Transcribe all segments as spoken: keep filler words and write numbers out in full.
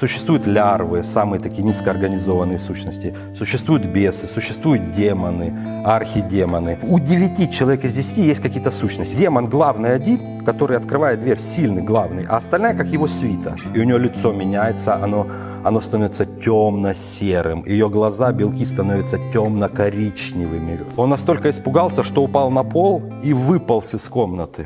Существуют лярвы, самые такие низкоорганизованные сущности. Существуют бесы, существуют демоны, архидемоны. У девяти человек из десяти есть какие-то сущности. Демон главный один, который открывает дверь, сильный, главный, а остальная как его свита. И у него лицо меняется, оно, оно становится темно-серым. Ее глаза, белки становятся темно-коричневыми. Он настолько испугался, что упал на пол и выполз из комнаты.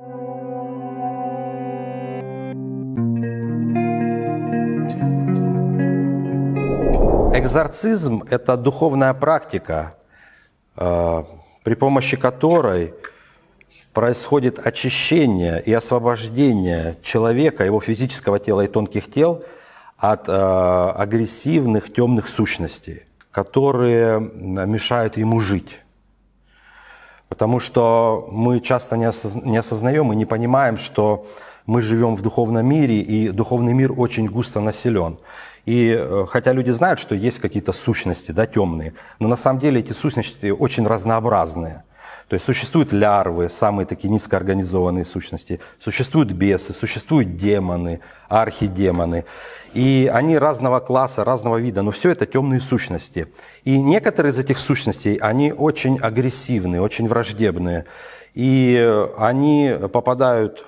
Экзорцизм – это духовная практика, при помощи которой происходит очищение и освобождение человека, его физического тела и тонких тел от агрессивных темных сущностей, которые мешают ему жить. Потому что мы часто не осознаем и не понимаем, что мы живем в духовном мире, и духовный мир очень густо населен. И хотя люди знают, что есть какие-то сущности, да, темные, но на самом деле эти сущности очень разнообразные. То есть существуют лярвы, самые такие низкоорганизованные сущности, существуют бесы, существуют демоны, архидемоны. И они разного класса, разного вида, но все это темные сущности. И некоторые из этих сущностей, они очень агрессивные, очень враждебные. И они попадают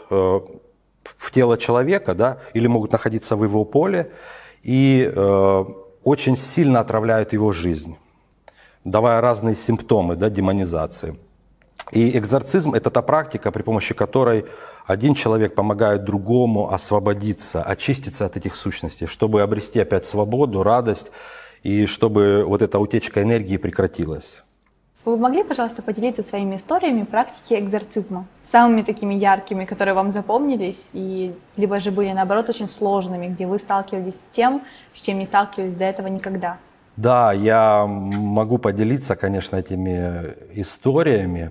в тело человека, да, или могут находиться в его поле, и э, очень сильно отравляют его жизнь, давая разные симптомы, да, демонизации. И экзорцизм – это та практика, при помощи которой один человек помогает другому освободиться, очиститься от этих сущностей, чтобы обрести опять свободу, радость, и чтобы вот эта утечка энергии прекратилась. Вы могли, пожалуйста, поделиться своими историями практики экзорцизма? Самыми такими яркими, которые вам запомнились, и либо же были, наоборот, очень сложными, где вы сталкивались с тем, с чем не сталкивались до этого никогда? Да, я могу поделиться, конечно, этими историями.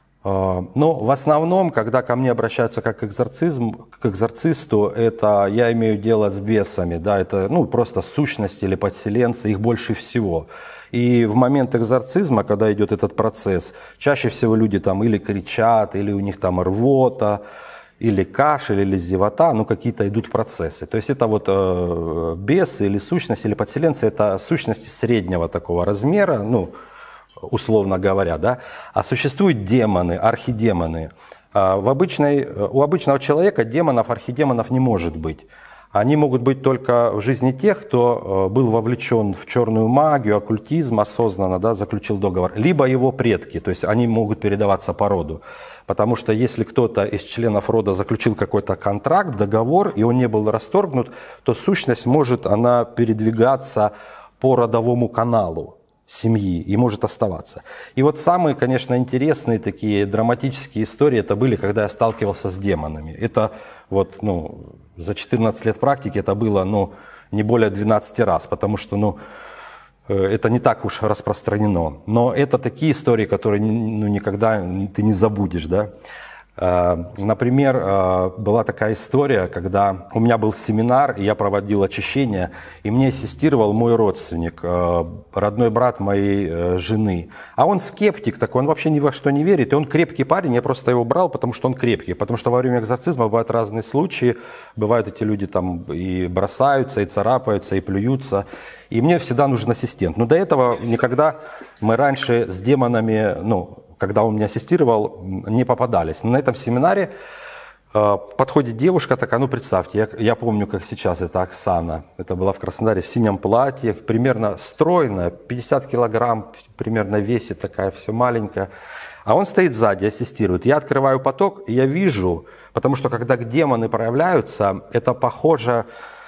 Но в основном, когда ко мне обращаются как к экзорцизм, к экзорцисту, это я имею дело с бесами, да, это ну, просто сущности или подселенцы, их больше всего. И в момент экзорцизма, когда идет этот процесс, чаще всего люди там или кричат, или у них там рвота, или кашель, или зевота, ну какие-то идут процессы. То есть это вот э, бесы или сущности, или подселенцы, это сущности среднего такого размера, ну, условно говоря, да. А существуют демоны, архидемоны. А в обычной, у обычного человека демонов, архидемонов не может быть. Они могут быть только в жизни тех, кто был вовлечен в черную магию, оккультизм, осознанно, да, заключил договор, либо его предки, то есть они могут передаваться по роду. Потому что если кто-то из членов рода заключил какой-то контракт, договор, и он не был расторгнут, то сущность может она передвигаться по родовому каналу семьи и может оставаться. И вот самые, конечно, интересные такие драматические истории это были, когда я сталкивался с демонами. Это вот, ну, за четырнадцать лет практики это было, ну, не более двенадцати раз, потому что, ну, это не так уж распространено. Но это такие истории, которые, ну, никогда ты не забудешь, да. Например, была такая история, когда у меня был семинар, и я проводил очищение, и мне ассистировал мой родственник, родной брат моей жены. А он скептик такой, он вообще ни во что не верит, и он крепкий парень, я просто его брал, потому что он крепкий. Потому что во время экзорцизма бывают разные случаи, бывают эти люди там и бросаются, и царапаются, и плюются. И мне всегда нужен ассистент. Но до этого никогда мы раньше с демонами, ну, когда он меня ассистировал, не попадались. Но на этом семинаре э, подходит девушка такая, ну представьте, я, я помню, как сейчас, это Оксана, это была в Краснодаре в синем платье, примерно стройная, пятьдесят килограмм примерно весит, такая все маленькая. А он стоит сзади, ассистирует. Я открываю поток, и я вижу, потому что когда демоны проявляются, это похоже...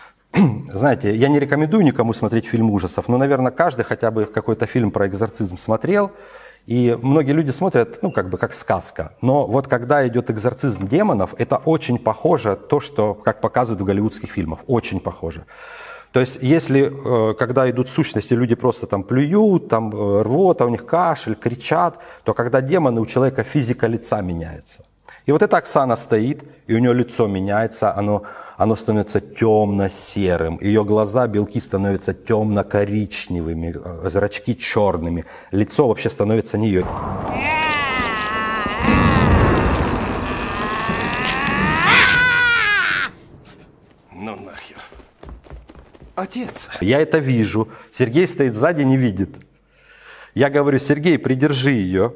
Знаете, я не рекомендую никому смотреть фильм ужасов, но, наверное, каждый хотя бы какой-то фильм про экзорцизм смотрел. И многие люди смотрят, ну, как бы, как сказка. Но вот когда идет экзорцизм демонов, это очень похоже то, что, как показывают в голливудских фильмах. Очень похоже. То есть, если, когда идут сущности, люди просто там плюют, там рвота, у них кашель, кричат, то когда демоны, у человека физика лица меняется. И вот эта Оксана стоит, и у нее лицо меняется, оно, оно становится темно-серым. Ее глаза, белки становятся темно-коричневыми, зрачки черными. Лицо вообще становится не ее. Ну нахер. Отец. Я это вижу. Сергей стоит сзади, не видит. Я говорю: Сергей, придержи ее.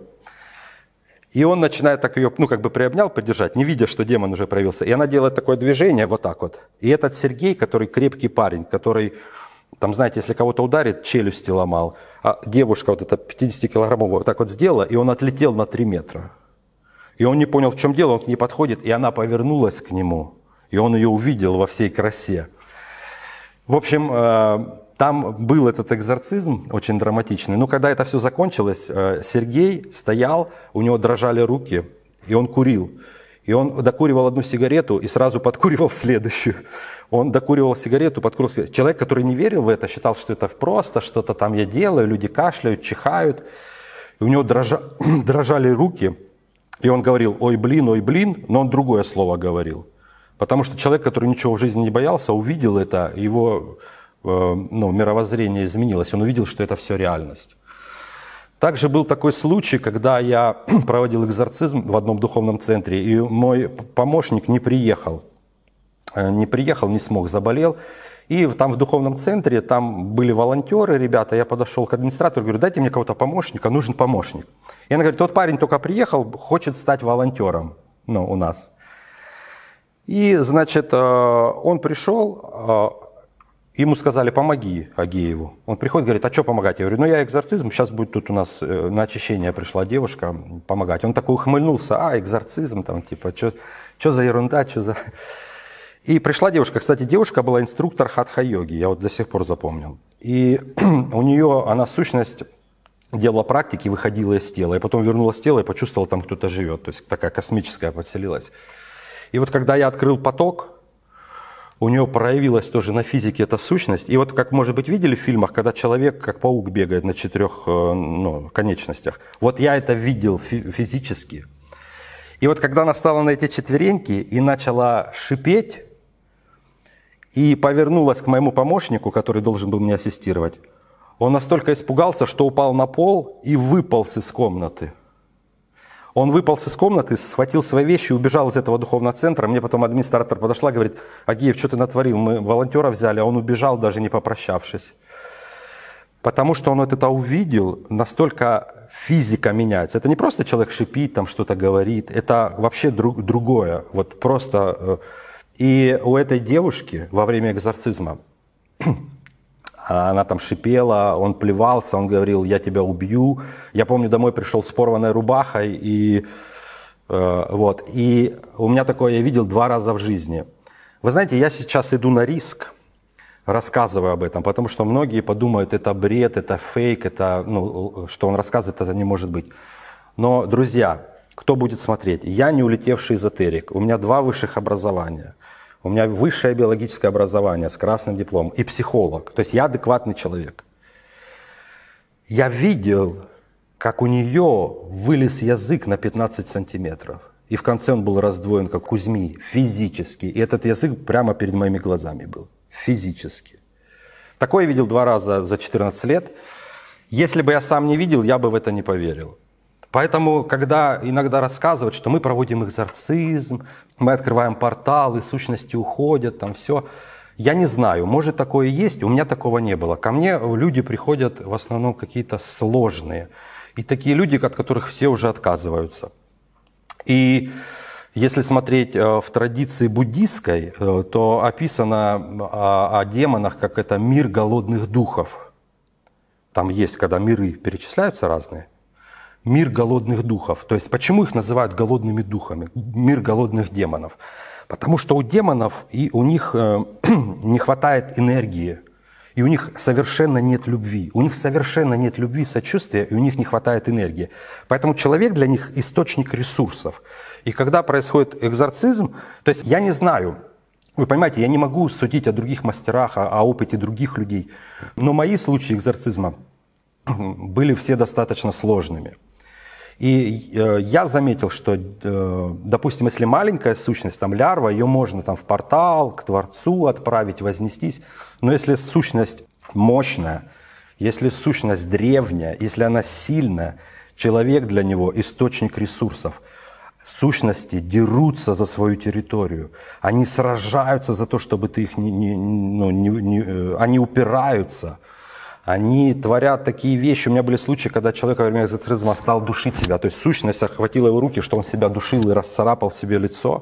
И он начинает так ее, ну, как бы приобнял, подержать, не видя, что демон уже проявился. И она делает такое движение, вот так вот. И этот Сергей, который крепкий парень, который, там, знаете, если кого-то ударит, челюсти ломал. А девушка вот эта пятидесятикилограммовая вот так вот сделала, и он отлетел на три метра. И он не понял, в чем дело, он к ней подходит, и она повернулась к нему. И он ее увидел во всей красе. В общем, там был этот экзорцизм очень драматичный. Но когда это все закончилось, Сергей стоял, у него дрожали руки, и он курил. И он докуривал одну сигарету и сразу подкуривал следующую. Он докуривал сигарету, подкуривал следующую. Человек, который не верил в это, считал, что это просто, что-то там я делаю, люди кашляют, чихают. И у него дрожа... дрожали руки, и он говорил: ой, блин, ой, блин, но он другое слово говорил. Потому что человек, который ничего в жизни не боялся, увидел это, его ну, мировоззрение изменилось, он увидел, что это все реальность. Также был такой случай, когда я проводил экзорцизм в одном духовном центре, и мой помощник не приехал, не приехал, не смог, заболел. И там в духовном центре, там были волонтеры, ребята, я подошел к администратору, говорю: дайте мне кого-то помощника, нужен помощник. И она говорит: тот парень только приехал, хочет стать волонтером, ну, у нас. И, значит, он пришел, ему сказали: помоги Агееву. Он приходит, говорит: а что помогать? Я говорю: ну я экзорцизм, сейчас будет тут у нас на очищение пришла девушка помогать. Он такой ухмыльнулся: а, экзорцизм, там типа, что за ерунда, что за... И пришла девушка, кстати, девушка была инструктор хатха-йоги, я вот до сих пор запомнил. И у нее, она сущность делала практики, выходила из тела, и потом вернулась в тело и почувствовала, там кто-то живет, то есть такая космическая подселилась. И вот когда я открыл поток, у нее проявилась тоже на физике эта сущность. И вот, как, может быть, видели в фильмах, когда человек, как паук, бегает на четырех ну, конечностях. Вот я это видел физически. И вот когда она стала на эти четвереньки и начала шипеть, и повернулась к моему помощнику, который должен был мне ассистировать, он настолько испугался, что упал на пол и выполз из комнаты. Он выполз из комнаты, схватил свои вещи и убежал из этого духовного центра. Мне потом администратор подошла, говорит: Агеев, что ты натворил? Мы волонтера взяли, а он убежал, даже не попрощавшись. Потому что он вот это увидел, настолько физика меняется. Это не просто человек шипит, там что-то говорит, это вообще друг, другое. Вот просто... И у этой девушки во время экзорцизма, она там шипела, он плевался, он говорил: я тебя убью. Я помню, домой пришел с порванной рубахой, и, э, вот, и у меня такое я видел два раза в жизни. Вы знаете, я сейчас иду на риск, рассказываю об этом, потому что многие подумают: это бред, это фейк, это, ну, что он рассказывает, это не может быть. Но, друзья, кто будет смотреть? Я не улетевший эзотерик, у меня два высших образования. У меня высшее биологическое образование с красным дипломом и психолог. То есть я адекватный человек. Я видел, как у нее вылез язык на пятнадцать сантиметров. И в конце он был раздвоен, как у змеи, физически. И этот язык прямо перед моими глазами был. Физически. Такое я видел два раза за четырнадцать лет. Если бы я сам не видел, я бы в это не поверил. Поэтому, когда иногда рассказывают, что мы проводим экзорцизм, мы открываем порталы, сущности уходят, там все. Я не знаю, может такое есть, у меня такого не было. Ко мне люди приходят в основном какие-то сложные. И такие люди, от которых все уже отказываются. И если смотреть в традиции буддийской, то описано о, о демонах, как это мир голодных духов. Там есть, когда миры перечисляются разные. Мир голодных духов. То есть почему их называют голодными духами? Мир голодных демонов. Потому что у демонов и у них э, не хватает энергии, и у них совершенно нет любви. У них совершенно нет любви, сочувствия, и у них не хватает энергии. Поэтому человек для них источник ресурсов. И когда происходит экзорцизм, то есть я не знаю, вы понимаете, я не могу судить о других мастерах, о, о опыте других людей, но мои случаи экзорцизма были все достаточно сложными. И э, я заметил, что, э, допустим, если маленькая сущность, там лярва, ее можно там в портал, к Творцу отправить, вознестись. Но если сущность мощная, если сущность древняя, если она сильная, человек для него источник ресурсов. сущности дерутся за свою территорию. Они сражаются за то, чтобы ты их не... не, ну, не, не они упираются. Они творят такие вещи. У меня были случаи, когда человек во время экзорцизма стал душить себя. То есть сущность охватила его руки, что он себя душил и расцарапал себе лицо.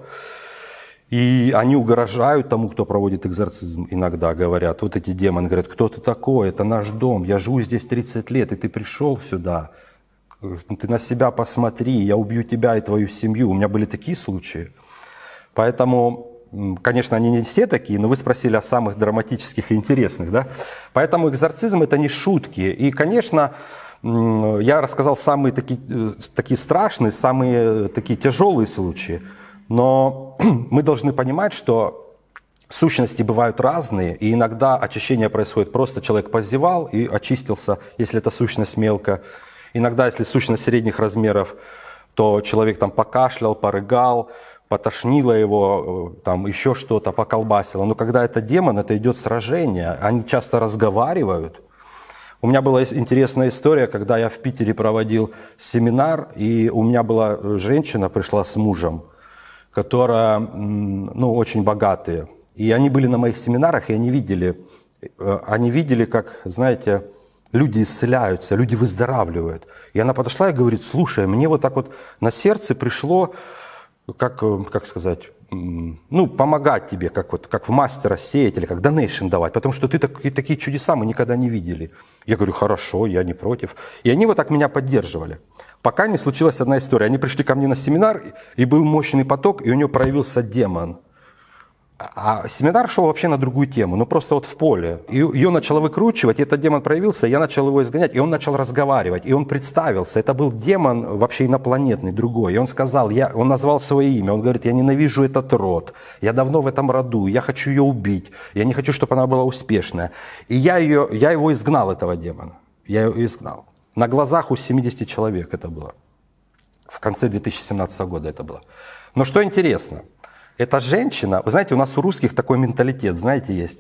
И они угрожают тому, кто проводит экзорцизм, иногда говорят. Вот эти демоны говорят: кто ты такой? Это наш дом. Я живу здесь тридцать лет, и ты пришел сюда. Ты на себя посмотри, я убью тебя и твою семью. У меня были такие случаи. Поэтому... Конечно, они не все такие, но вы спросили о самых драматических и интересных, да? Поэтому экзорцизм – это не шутки. И, конечно, я рассказал самые такие, такие страшные, самые такие тяжелые случаи. Но мы должны понимать, что сущности бывают разные, и иногда очищение происходит просто: человек позевал и очистился, если это сущность мелкая. Иногда, если сущность средних размеров, то человек там покашлял, порыгал, потошнило его, там еще что-то, поколбасило. Но когда это демон, это идет сражение. Они часто разговаривают. У меня была интересная история, когда я в Питере проводил семинар, и у меня была женщина, пришла с мужем, которая, ну, очень богатые. И они были на моих семинарах, и они видели, они видели, как, знаете, люди исцеляются, люди выздоравливают. И она подошла и говорит: слушай, мне вот так вот на сердце пришло, как, как сказать, ну, помогать тебе, как, вот, как в мастера сеять или как донейшн давать, потому что ты такие, такие чудеса мы никогда не видели. Я говорю: хорошо, я не против. И они вот так меня поддерживали. Пока не случилась одна история. Они пришли ко мне на семинар, и был мощный поток, и у нее проявился демон. А семинар шел вообще на другую тему, ну просто вот в поле. И ее начало выкручивать, и этот демон проявился, я начал его изгонять, и он начал разговаривать, и он представился. Это был демон вообще инопланетный, другой. И он сказал, я, он назвал свое имя, он говорит: я ненавижу этот род, я давно в этом роду, я хочу ее убить, я не хочу, чтобы она была успешная. И я, ее, я его изгнал, этого демона, я его изгнал. На глазах у семидесяти человек это было. В конце две тысячи семнадцатого года это было. Но что интересно, эта женщина, вы знаете, у нас у русских такой менталитет, знаете, есть.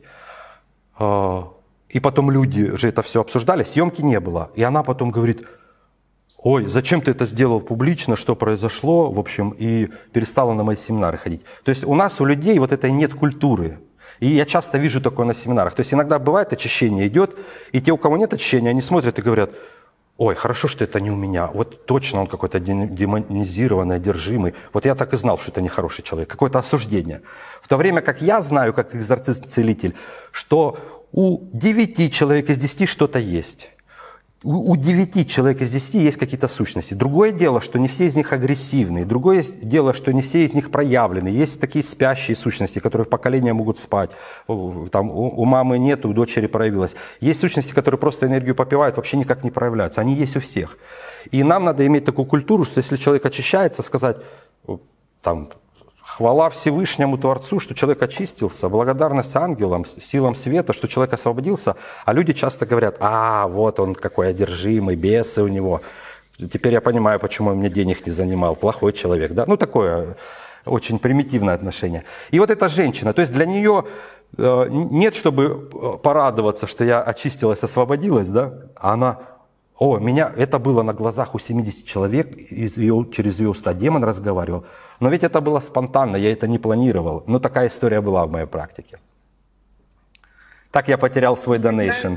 И потом люди же это все обсуждали, съемки не было. И она потом говорит: ой, зачем ты это сделал публично, что произошло, в общем, и перестала на мои семинары ходить. То есть у нас, у людей вот этой нет культуры. И я часто вижу такое на семинарах. То есть иногда бывает очищение идет, и те, у кого нет очищения, они смотрят и говорят: ой, хорошо, что это не у меня. Вот точно он какой-то демонизированный, одержимый. Вот я так и знал, что это нехороший человек. Какое-то осуждение. В то время как я знаю, как экзорцист-целитель, что у девяти человек из десяти что-то есть. У девяти человек из десяти есть какие-то сущности. Другое дело, что не все из них агрессивные. Другое дело, что не все из них проявлены. Есть такие спящие сущности, которые в поколение могут спать. Там, у, у мамы нет, у дочери проявилось. Есть сущности, которые просто энергию попивают, вообще никак не проявляются. Они есть у всех. И нам надо иметь такую культуру, что если человек очищается, сказать там: хвала Всевышнему Творцу, что человек очистился, благодарность ангелам, силам света, что человек освободился. А люди часто говорят: а, вот он какой одержимый, бесы у него. Теперь я понимаю, почему он мне денег не занимал, плохой человек. Да? Ну, такое очень примитивное отношение. И вот эта женщина, то есть для нее э, нет, чтобы порадоваться, что я очистилась, освободилась, да? А она: о, меня, это было на глазах у семидесяти человек, из ее, через ее уста демон разговаривал. Но ведь это было спонтанно, я это не планировал. Но такая история была в моей практике. Так я потерял свой донейшн.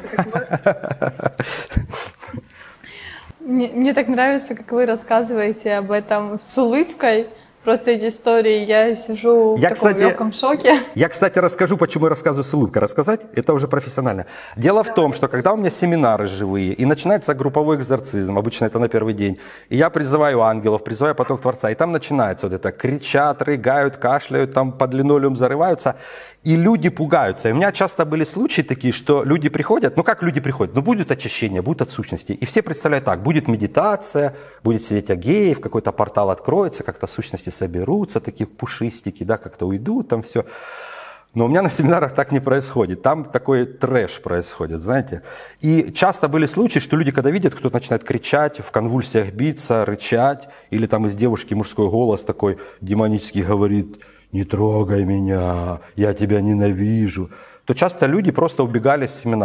Мне, мне так нравится, как вы рассказываете об этом с улыбкой. Просто эти истории, я сижу я, в таком кстати, легком шоке. Я, кстати, расскажу, почему я рассказываю с улыбкой. Рассказать? Это уже профессионально. Дело в том, что когда у меня семинары живые, и начинается групповой экзорцизм, обычно это на первый день, и я призываю ангелов, призываю поток Творца, и там начинается вот это, кричат, рыгают, кашляют, там под линолеум зарываются, и люди пугаются. И у меня часто были случаи такие, что люди приходят, ну как люди приходят? Ну будет очищение, будет от сущности. И все представляют так: будет медитация, будет сидеть Агеев, какой-то портал откроется, как-то сущности соберутся, такие пушистики, да, как-то уйдут, там все. Но у меня на семинарах так не происходит. Там такой трэш происходит, знаете. И часто были случаи, что люди, когда видят, кто-то начинает кричать, в конвульсиях биться, рычать, или там из девушки мужской голос такой демонический говорит: не трогай меня, я тебя ненавижу, то часто люди просто убегали с семинаров.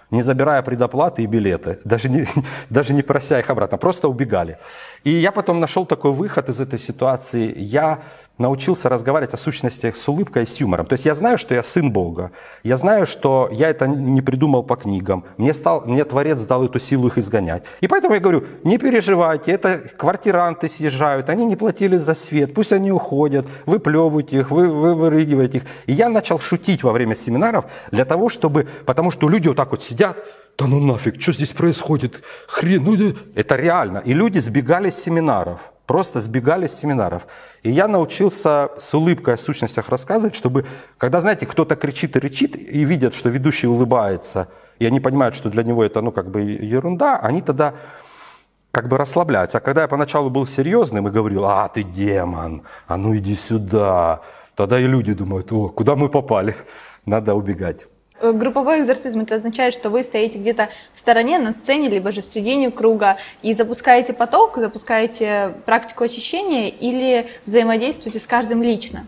не забирая предоплаты и билеты, даже не, даже не прося их обратно, просто убегали. И я потом нашел такой выход из этой ситуации. Я научился разговаривать о сущностях с улыбкой и с юмором. То есть я знаю, что я сын Бога. Я знаю, что я это не придумал по книгам. Мне, стал, мне Творец дал эту силу их изгонять. И поэтому я говорю, не переживайте, это квартиранты съезжают, они не платили за свет, пусть они уходят, выплевывайте их, вы, вы вырыгиваете их. И я начал шутить во время семинаров для того, чтобы, потому что люди вот так вот сидят, да ну нафиг, что здесь происходит, хрен, ну это реально. И люди сбегали с семинаров. Просто сбегали с семинаров. И я научился с улыбкой о сущностях рассказывать, чтобы, когда, знаете, кто-то кричит и рычит, и видят, что ведущий улыбается, и они понимают, что для него это, ну, как бы ерунда, они тогда как бы расслабляются. А когда я поначалу был серьезным и говорил, а, ты демон, а ну иди сюда, тогда и люди думают, о, куда мы попали, надо убегать. Групповой экзорцизм — это означает, что вы стоите где-то в стороне, на сцене, либо же в середине круга и запускаете поток, запускаете практику очищения или взаимодействуете с каждым лично?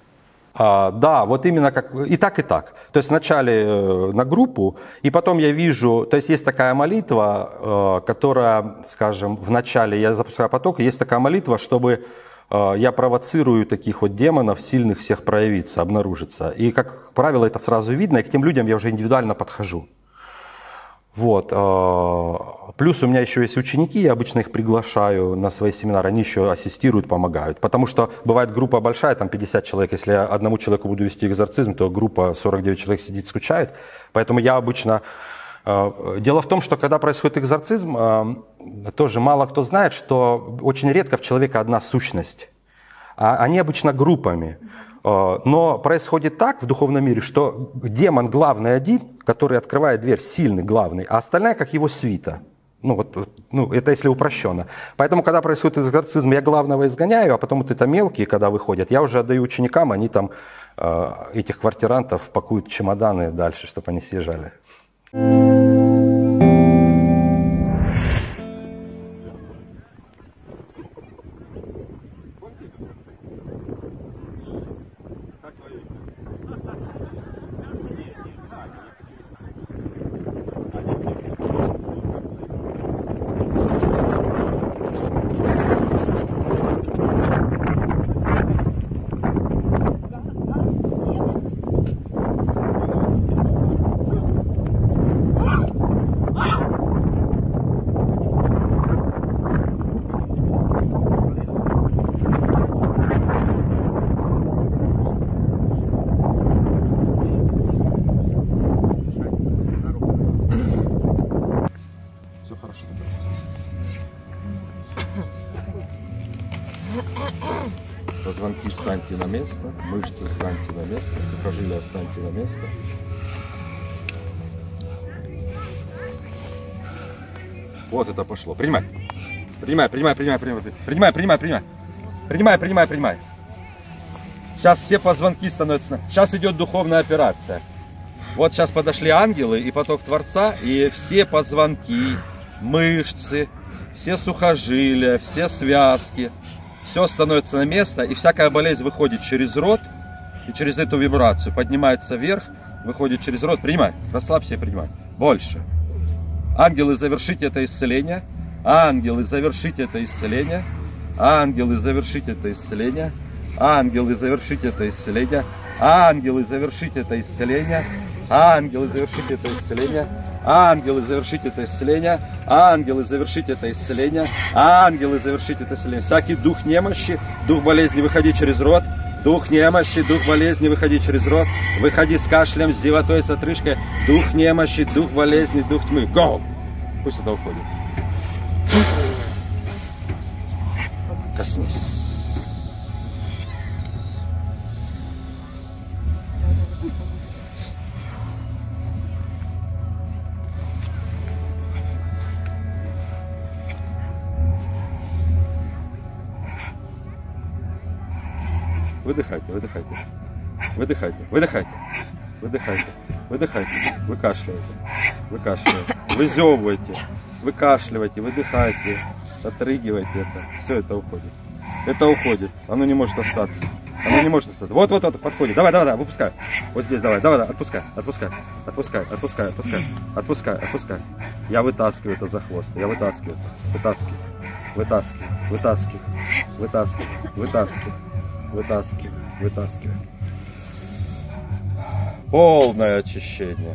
А, да, вот именно как и так, и так. То есть вначале э, на группу, и потом я вижу, то есть есть такая молитва, э, которая, скажем, в начале я запускаю поток, есть такая молитва, чтобы я провоцирую таких вот демонов, сильных всех проявиться, обнаружиться. И, как правило, это сразу видно, и к тем людям я уже индивидуально подхожу. Вот. Плюс у меня еще есть ученики, я обычно их приглашаю на свои семинары, они еще ассистируют, помогают. Потому что бывает группа большая, там пятьдесят человек, если я одному человеку буду вести экзорцизм, то группа сорок девять человек сидит, скучает. Поэтому я обычно... Дело в том, что когда происходит экзорцизм, тоже мало кто знает, что очень редко в человека одна сущность. Они обычно группами. Но происходит так в духовном мире, что демон главный один, который открывает дверь, сильный, главный, а остальная как его свита. Ну, вот, ну, это если упрощенно. Поэтому, когда происходит экзорцизм, я главного изгоняю, а потом вот это мелкие, когда выходят, я уже отдаю ученикам, они там этих квартирантов пакуют в чемоданы дальше, чтобы они съезжали. Позвонки станьте на место, мышцы станьте на место, сухожилия станьте на место. Вот это пошло. Принимай. Принимай, принимай, принимай, принимай. Принимай, принимай, принимай. Принимай, принимай, принимай. Сейчас все позвонки становятся. Сейчас идет духовная операция. Вот сейчас подошли ангелы и поток Творца, и все позвонки, мышцы, все сухожилия, все связки, все становится на место, и всякая болезнь выходит через рот, и через эту вибрацию поднимается вверх, выходит через рот. Принимай, расслабься и принимай. Больше. Ангелы, завершите это исцеление. Ангелы, завершите это исцеление. Ангелы, завершите это исцеление. Ангелы, завершите это исцеление. Ангелы, завершите это исцеление. Ангелы, завершите это исцеление. Ангелы, завершите это исцеление. Ангелы, завершите это исцеление. Ангелы, завершите это исцеление. Всякий дух немощи, дух болезни, выходи через рот. Дух немощи, дух болезни, выходи через рот. Выходи с кашлем, с зевотой, с отрыжкой. Дух немощи, дух болезни, дух тьмы. Go! Пусть это уходит. Коснись. Выдыхайте, выдыхайте, выдыхайте, выдыхайте, выдыхайте, выдыхайте, выкашливайте, выкашливайте, вызевывайте, выкашливайте, выдыхайте, отрыгивайте это, все это уходит, это уходит, оно не может остаться, Она не может остаться. Вот, вот, вот, подходит. Давай, давай, давай, выпускай. Вот здесь, давай, давай, давай, отпускай, отпускай, отпускай, отпускай, отпускай, отпускай, отпускай. Я вытаскиваю это за хвост. Я вытаскиваю, вытаскиваю, вытаскиваю, вытаскиваю, вытаскиваю, вытаскиваю, вытаскиваю, вытаскиваю. Полное очищение.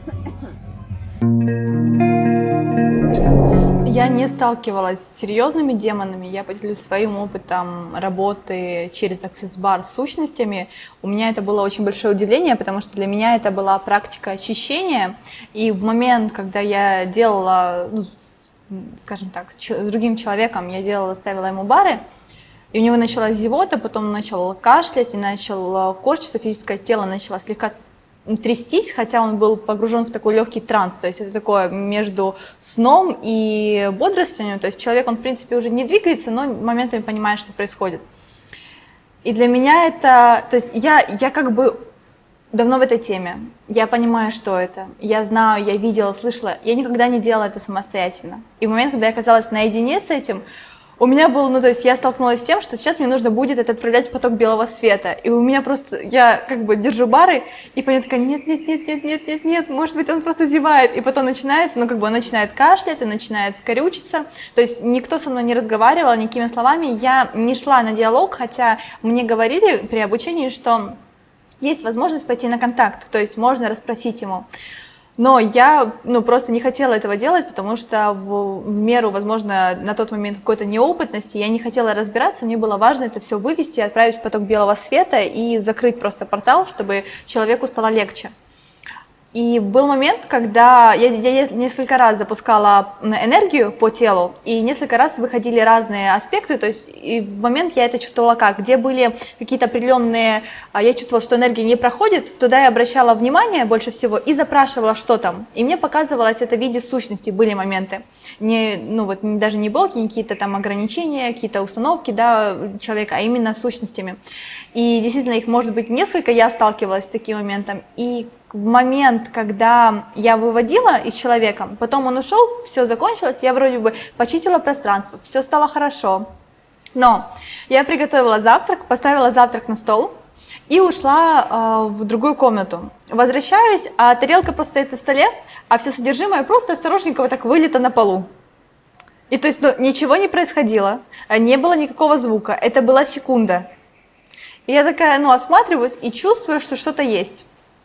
Я не сталкивалась с серьезными демонами, я поделюсь своим опытом работы через Access Bar с сущностями. У меня это было очень большое удивление, потому что для меня это была практика очищения, и в момент, когда я делала, ну, скажем так, с другим человеком, я делала, ставила ему бары, и у него началась зевота, потом он начал кашлять и начал корчиться, физическое тело начало слегка трястись, хотя он был погружен в такой легкий транс, то есть это такое между сном и бодрствованием, то есть человек, он в принципе уже не двигается, но моментами понимает, что происходит. И для меня это, то есть я, я как бы давно в этой теме, я понимаю, что это, я знаю, я видела, слышала, я никогда не делала это самостоятельно. И в момент, когда я оказалась наедине с этим, у меня был, ну то есть я столкнулась с тем, что сейчас мне нужно будет это отправлять в поток белого света. И у меня просто, я как бы держу бары, и понимаю, такая, нет, нет, нет, нет, нет, нет, нет, может быть он просто зевает. И потом начинается, ну как бы он начинает кашлять, он начинает скорючиться. То есть никто со мной не разговаривал никакими словами, я не шла на диалог, хотя мне говорили при обучении, что есть возможность пойти на контакт, то есть можно расспросить ему. Но я, ну, просто не хотела этого делать, потому что в, в меру, возможно, на тот момент какой-то неопытности я не хотела разбираться, мне было важно это все вывести, отправить в поток белого света и закрыть просто портал, чтобы человеку стало легче. И был момент, когда я, я несколько раз запускала энергию по телу, и несколько раз выходили разные аспекты, то есть и в момент я это чувствовала как, где были какие-то определенные, я чувствовала, что энергия не проходит, туда я обращала внимание больше всего и запрашивала, что там. И мне показывалось это в виде сущности, были моменты, не, ну вот даже не блоки, не какие-то там ограничения, какие-то установки, да, человека, а именно сущностями. И действительно их может быть несколько, я сталкивалась с таким моментом, и в момент, когда я выводила из человека, потом он ушел, все закончилось, я вроде бы почистила пространство, все стало хорошо. Но я приготовила завтрак, поставила завтрак на стол и ушла э, в другую комнату. Возвращаюсь, а тарелка просто стоит на столе, а все содержимое просто осторожненько вот так вылито на полу. И то есть ну, ничего не происходило, не было никакого звука, это была секунда. И я такая, ну, осматриваюсь и чувствую, что что-то есть.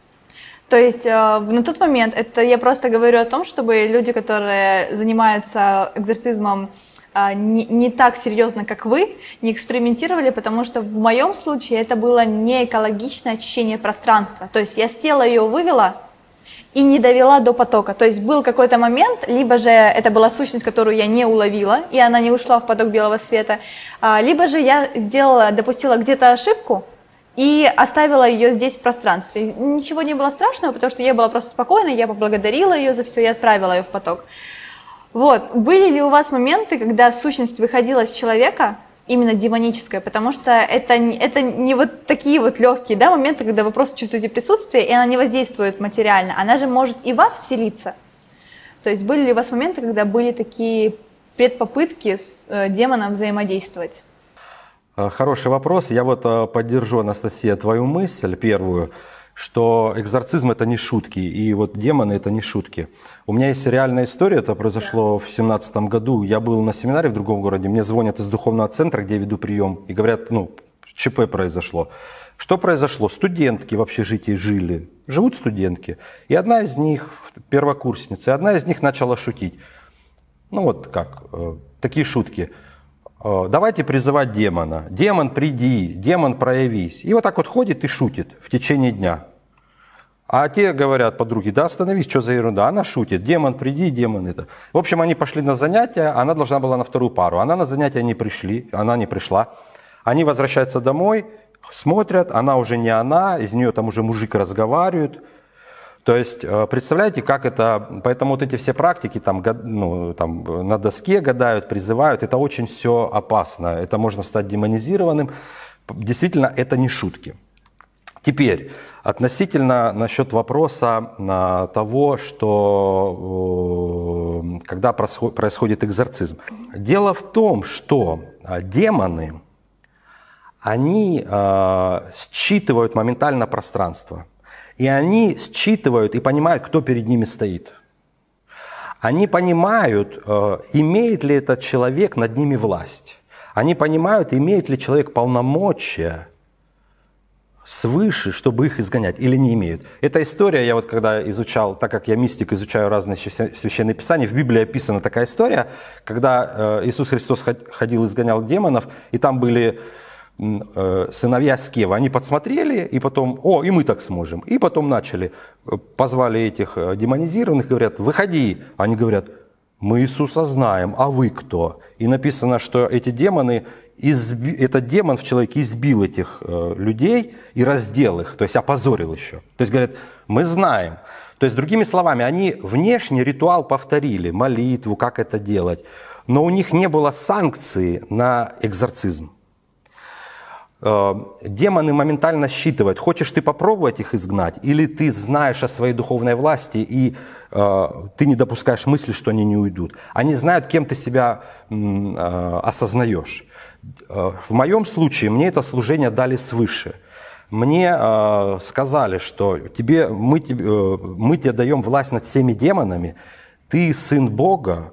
То есть э, на тот момент, это я просто говорю о том, чтобы люди, которые занимаются экзорцизмом э, не, не так серьезно, как вы, не экспериментировали, потому что в моем случае это было не экологичное очищение пространства. То есть я села, ее вывела и не довела до потока. То есть был какой-то момент, либо же это была сущность, которую я не уловила, и она не ушла в поток белого света, э, либо же я сделала, допустила где-то ошибку, и оставила ее здесь в пространстве. Ничего не было страшного, потому что я была просто спокойна, я поблагодарила ее за все и отправила ее в поток. Вот. Были ли у вас моменты, когда сущность выходила из человека, именно демоническая, потому что это, это не вот такие вот легкие, да, моменты, когда вы просто чувствуете присутствие, и она не воздействует материально, она же может и в вас вселиться. То есть были ли у вас моменты, когда были такие предпопытки с э, демоном взаимодействовать? Хороший вопрос. Я вот поддержу, Анастасия, твою мысль первую, что экзорцизм – это не шутки, и вот демоны – это не шутки. У меня есть реальная история, это произошло в семнадцатом году. Я был на семинаре в другом городе, мне звонят из духовного центра, где я веду прием, и говорят, ну, ЧП произошло. Что произошло? Студентки в общежитии жили, живут студентки, и одна из них, первокурсница, и одна из них начала шутить. Ну вот как, такие шутки. Давайте призывать демона. Демон, приди, демон, проявись. И вот так вот ходит и шутит в течение дня. А те говорят подруги, да остановись, что за ерунда. Она шутит, демон, приди, демон это. В общем, они пошли на занятия, она должна была на вторую пару. Она на занятия не пришли, она не пришла. Они возвращаются домой, смотрят, она уже не она, из нее там уже мужик разговаривает. То есть, представляете, как это, поэтому вот эти все практики там, ну, там на доске гадают, призывают, это очень все опасно, это можно стать демонизированным, действительно, это не шутки. Теперь, относительно насчет вопроса того, что когда происходит экзорцизм. Дело в том, что демоны, они э, считывают моментально пространство. И они считывают и понимают, кто перед ними стоит. Они понимают, э, имеет ли этот человек над ними власть. Они понимают, имеет ли человек полномочия свыше, чтобы их изгонять, или не имеют. Эта история, я вот когда изучал, так как я мистик, изучаю разные священные писания, в Библии описана такая история, когда Иисус Христос ходил, изгонял демонов, и там были сыновья Скева. Они подсмотрели, и потом, о, и мы так сможем. И потом начали, позвали этих демонизированных, говорят, выходи. Они говорят, мы Иисуса знаем, а вы кто? И написано, что эти демоны, изби... этот демон в человеке избил этих э, людей и раздел их, то есть опозорил еще. То есть говорят, мы знаем. То есть другими словами, они внешний ритуал повторили, молитву, как это делать, но у них не было санкции на экзорцизм. Э, демоны моментально считывают, хочешь ты попробовать их изгнать, или ты знаешь о своей духовной власти и э, ты не допускаешь мысли, что они не уйдут. Они знают, кем ты себя э, осознаешь. В моем случае мне это служение дали свыше. Мне э, сказали, что тебе, мы, тебе, э, мы тебе даем власть над всеми демонами, ты сын Бога,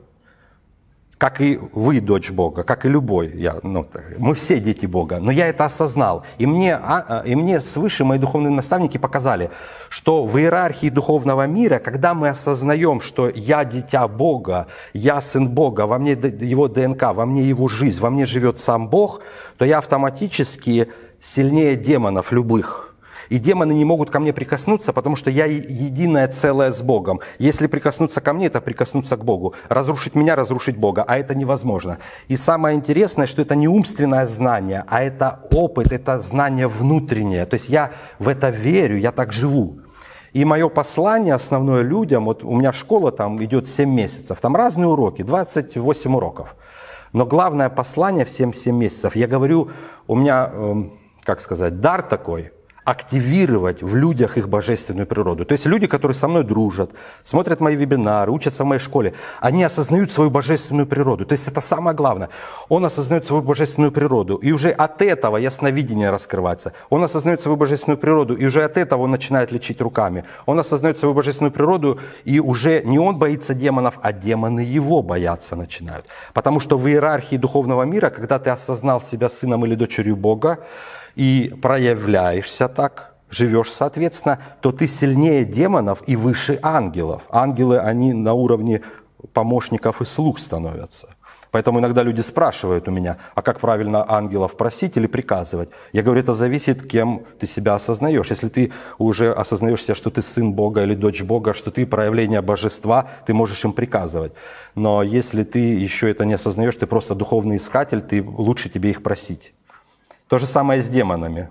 как и вы, дочь Бога, как и любой. Я, ну, мы все дети Бога. Но я это осознал. И мне, а, и мне свыше мои духовные наставники показали, что в иерархии духовного мира, когда мы осознаем, что я дитя Бога, я сын Бога, во мне его ДНК, во мне его жизнь, во мне живет сам Бог, то я автоматически сильнее демонов любых. И демоны не могут ко мне прикоснуться, потому что я единое целое с Богом. Если прикоснуться ко мне, это прикоснуться к Богу. Разрушить меня, разрушить Бога. А это невозможно. И самое интересное, что это не умственное знание, а это опыт, это знание внутреннее. То есть я в это верю, я так живу. И мое послание основное людям, вот у меня школа там идет семь месяцев, там разные уроки, двадцать восемь уроков. Но главное послание всем семь месяцев, я говорю, у меня, как сказать, дар такой, активировать в людях их божественную природу. То есть люди, которые со мной дружат, смотрят мои вебинары, учатся в моей школе, они осознают свою божественную природу. То есть это самое главное. Он осознает свою божественную природу, и уже от этого ясновидение раскрывается. Он осознает свою божественную природу, и уже от этого он начинает лечить руками. Он осознает свою божественную природу, и уже не он боится демонов, а демоны его бояться начинают. Потому что в иерархии духовного мира, когда ты осознал себя сыном или дочерью Бога, и проявляешься так, живешь соответственно, то ты сильнее демонов и выше ангелов. Ангелы, они на уровне помощников и слуг становятся. Поэтому иногда люди спрашивают у меня, а как правильно ангелов просить или приказывать? Я говорю, это зависит, кем ты себя осознаешь. Если ты уже осознаешь себя, что ты сын Бога или дочь Бога, что ты проявление божества, ты можешь им приказывать. Но если ты еще это не осознаешь, ты просто духовный искатель, ты, лучше тебе их просить. То же самое с демонами.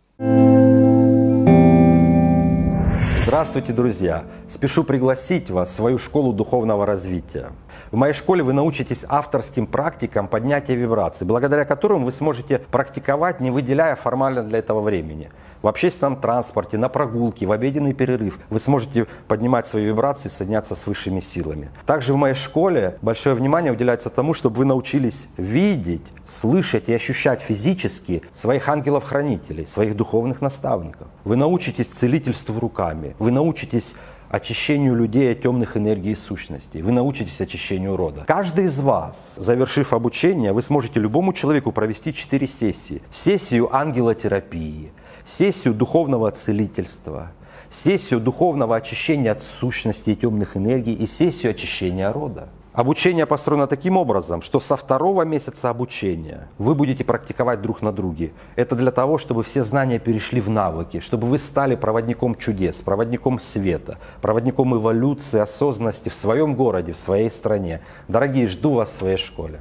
Здравствуйте, друзья! Спешу пригласить вас в свою школу духовного развития. В моей школе вы научитесь авторским практикам поднятия вибраций, благодаря которым вы сможете практиковать, не выделяя формально для этого времени. В общественном транспорте, на прогулке, в обеденный перерыв вы сможете поднимать свои вибрации и соединяться с высшими силами. Также в моей школе большое внимание уделяется тому, чтобы вы научились видеть, слышать и ощущать физически своих ангелов-хранителей, своих духовных наставников. Вы научитесь целительству руками, вы научитесь очищению людей от темных энергий и сущностей. Вы научитесь очищению рода. Каждый из вас, завершив обучение, вы сможете любому человеку провести четыре сессии. Сессию ангелотерапии, сессию духовного целительства, сессию духовного очищения от сущностей и темных энергий и сессию очищения рода. Обучение построено таким образом, что со второго месяца обучения вы будете практиковать друг на друге. Это для того, чтобы все знания перешли в навыки, чтобы вы стали проводником чудес, проводником света, проводником эволюции, осознанности в своем городе, в своей стране. Дорогие, жду вас в своей школе.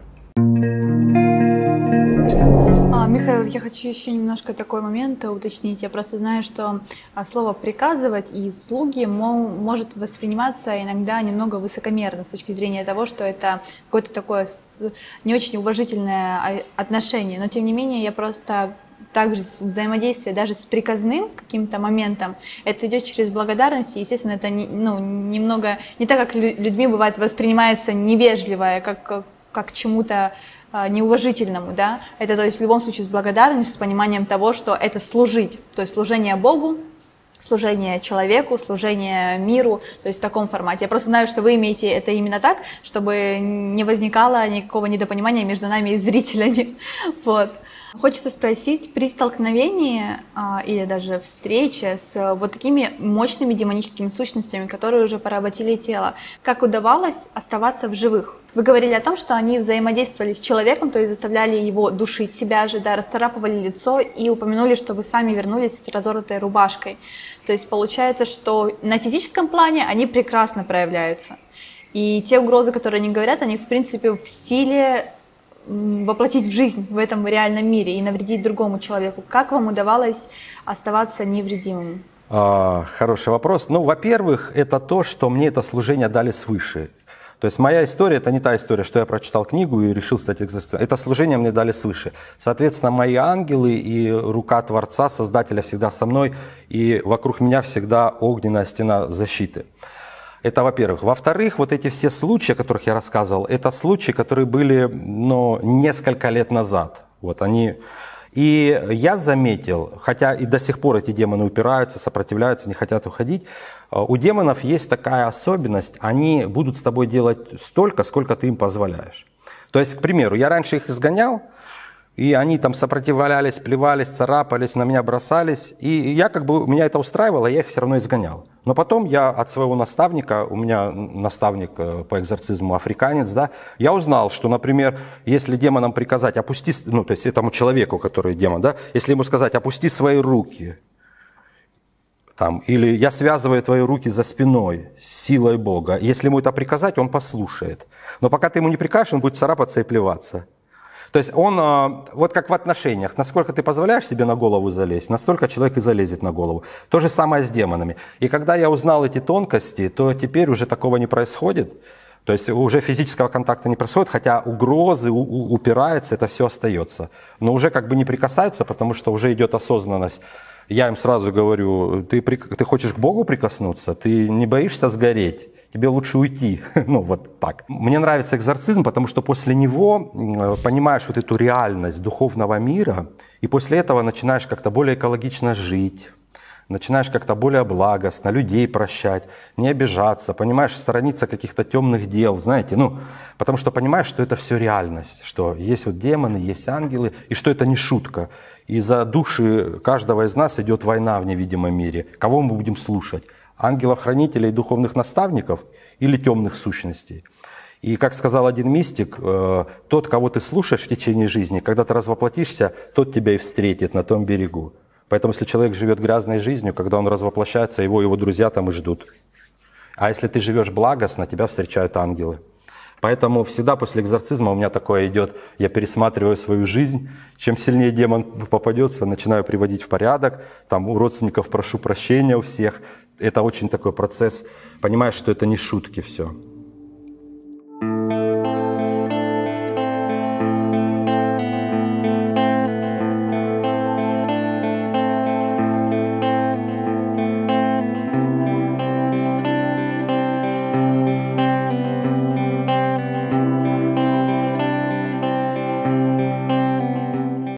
Михаил, я хочу еще немножко такой момент уточнить. Я просто знаю, что слово «приказывать» и «слуги» может восприниматься иногда немного высокомерно с точки зрения того, что это какое-то такое не очень уважительное отношение. Но тем не менее я просто также взаимодействие даже с приказным каким-то моментом, это идет через благодарность, и, естественно, это не, ну, немного не так, как людьми бывает воспринимается невежливое, как, как, как чему-то неуважительному, да, это, то есть, в любом случае с благодарностью, с пониманием того, что это служить, то есть служение Богу, служение человеку, служение миру, то есть в таком формате. Я просто знаю, что вы имеете это именно так, чтобы не возникало никакого недопонимания между нами и зрителями. Вот. Хочется спросить, при столкновении а, или даже встрече с вот такими мощными демоническими сущностями, которые уже поработили тело, как удавалось оставаться в живых? Вы говорили о том, что они взаимодействовали с человеком, то есть заставляли его душить себя же, да, расцарапывали лицо и упомянули, что вы сами вернулись с разорванной рубашкой. То есть получается, что на физическом плане они прекрасно проявляются. И те угрозы, которые они говорят, они в принципе в силе воплотить в жизнь в этом реальном мире и навредить другому человеку. Как вам удавалось оставаться невредимым? А, хороший вопрос. Ну, во-первых, это то, что мне это служение дали свыше. То есть моя история – это не та история, что я прочитал книгу и решил стать экзорцистом. Это служение мне дали свыше. Соответственно, мои ангелы и рука Творца, Создателя всегда со мной, и вокруг меня всегда огненная стена защиты. Это во-первых. Во-вторых, вот эти все случаи, о которых я рассказывал, это случаи, которые были, ну, несколько лет назад. Вот они. И я заметил, хотя и до сих пор эти демоны упираются, сопротивляются, не хотят уходить, у демонов есть такая особенность, они будут с тобой делать столько, сколько ты им позволяешь. То есть, к примеру, я раньше их изгонял, и они там сопротивлялись, плевались, царапались, на меня бросались. И я как бы, меня это устраивало, я их все равно изгонял. Но потом я от своего наставника, у меня наставник по экзорцизму африканец, да, я узнал, что, например, если демонам приказать опусти, ну, то есть этому человеку, который демон, да, если ему сказать опусти свои руки, там, или я связываю твои руки за спиной силой Бога, если ему это приказать, он послушает. Но пока ты ему не прикажешь, он будет царапаться и плеваться. То есть он, вот как в отношениях, насколько ты позволяешь себе на голову залезть, настолько человек и залезет на голову. То же самое с демонами. И когда я узнал эти тонкости, то теперь уже такого не происходит. То есть уже физического контакта не происходит, хотя угрозы, у, у, упирается, это все остается. Но уже как бы не прикасаются, потому что уже идет осознанность. Я им сразу говорю, ты, ты хочешь к Богу прикоснуться, ты не боишься сгореть? Тебе лучше уйти. Ну, вот так. Мне нравится экзорцизм, потому что после него понимаешь вот эту реальность духовного мира, и после этого начинаешь как-то более экологично жить, начинаешь как-то более благостно людей прощать, не обижаться, понимаешь, сторониться каких-то темных дел, знаете, ну, потому что понимаешь, что это все реальность, что есть вот демоны, есть ангелы, и что это не шутка. И за души каждого из нас идет война в невидимом мире. Кого мы будем слушать? Ангелов-хранителей, духовных наставников или темных сущностей. И, как сказал один мистик, тот, кого ты слушаешь в течение жизни, когда ты развоплотишься, тот тебя и встретит на том берегу. Поэтому, если человек живет грязной жизнью, когда он развоплощается, его его друзья там и ждут. А если ты живешь благостно, тебя встречают ангелы. Поэтому всегда после экзорцизма у меня такое идет, я пересматриваю свою жизнь, чем сильнее демон попадется, начинаю приводить в порядок, там у родственников прошу прощения у всех. Это очень такой процесс, понимаешь, что это не шутки все.